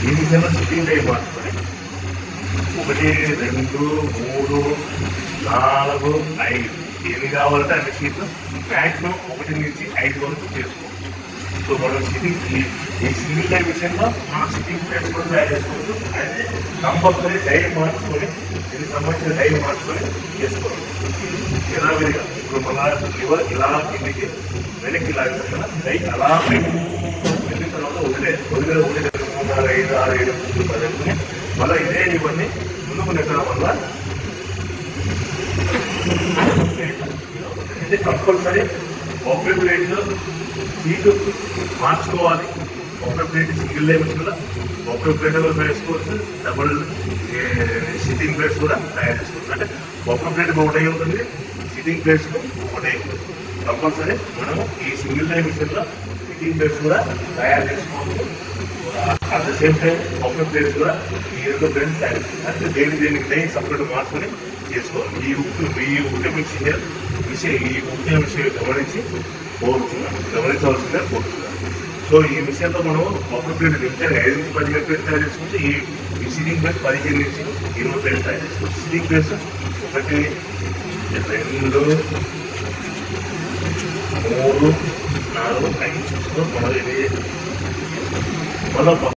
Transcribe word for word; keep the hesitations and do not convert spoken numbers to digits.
ఈ విషయంలో sitting time మార్చుకొని ఒకటి రెండు మూడు నాలుగు ఐదు ఎన్ని కావాలంటే అన్ని సీట్లు మ్యాక్సిమం ఒకటి నుంచి ఐదు వరకు చేసుకోవచ్చు. సో మనం సిట్టింగ్ ఈ సింగిల్ టైం విషయంలో మనం సిట్టింగ్ ప్లేస్ కూడా తయారు చేసుకోవచ్చు. అయితే కంపల్సరీ టైం మార్చుకొని దీనికి సంబంధించిన టైం మార్చుకొని చేసుకోవాలి. ఎలా విధిగా ఇప్పుడు మళ్ళా లివర్ ఇలా కిందికి వెనక్కి లాగిన కదా డై అలా వెళ్ళిన తర్వాత వదిలే వదిలే వదిలే మూడు ఆరు ఐదు ఆరు ఏడు మూడు పది మళ్ళీ ఇదే ఇవన్నీ ముందుకు నెట్టడం వల్ల అంటే కంపల్సరీ ఒకే ప్లేట్లో సీటు మార్చుకోవాలి. ఒకే ప్లేట్ సింగిల్ లైన్ కూడా ఒకే ప్లేట్లో వేసుకోవచ్చు. డబుల్ సిట్టింగ్ ప్లేట్స్ కూడా తయారు చేసుకోవచ్చు. అంటే ఒకే ప్లేట్ ఒకటే ఉంటుంది, సిట్టింగ్ ప్లేట్స్ ఒకటే. కంపల్సరీ మనము ఈ సింగిల్ లైన్ విషయంలో సిట్టింగ్ ప్లేట్స్ కూడా తయారు చేసుకోవచ్చు. అట్ ద సేమ్ టైం ఒకే ప్లేట్స్ కూడా ఈ రెండు ప్లేట్స్ తయారు చేసుకోవాలి. అంటే దేని దేనికి లైన్ సపరేట్ మార్చుకొని చేసుకోవాలి. ఈ ఉప్పు ఈ ఉప్పు విషయం విషయం ఈ ఉప్పు విషయం గమనించి కోరుతున్నాను గమనించవలసిందే కోరుతున్నాను. సో ఈ విషయంలో మనం ఒక్క ప్లేట్ నిమిషాలు ఐదు నుంచి పదిహేను ప్లేట్ తయారు చేసుకోవచ్చు. ఈ సిట్టింగ్ ప్లేస్ పదిహేను నుంచి ఇరవై ప్లేట్ తయారు చేసుకోవచ్చు. సిట్టింగ్ ప్లేస్ ఒకటి రెండు మూడు నాలుగు ఐదు మనం ఇది మళ్ళీ